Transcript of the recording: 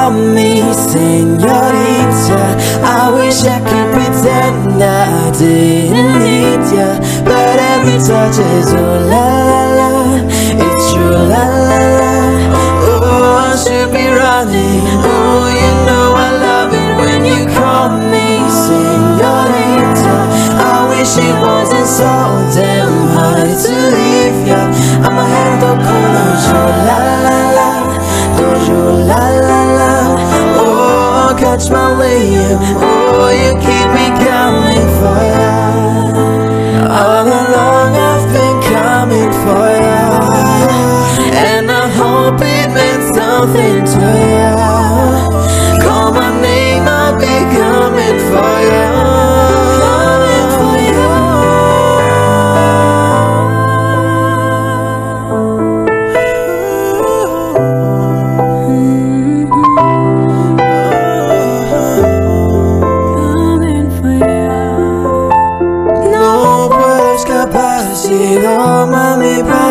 call me señorita. I wish I could pretend I didn't need ya, but every touch is ooh la la la. It's true la la la. Oh, I should be running. Oh, you know I love it when you call me señorita. I wish it wasn't so damn hard to leave ya. I'ma have to call you la la la, you la la la. Oh, catch my wave. Oh, you keep me coming for ya. All along I've been coming for ya, and I hope it meant something to ya. Call my name, I'll be coming for ya. Coming for ya. Coming for ya. No puedes escapar si no, mami.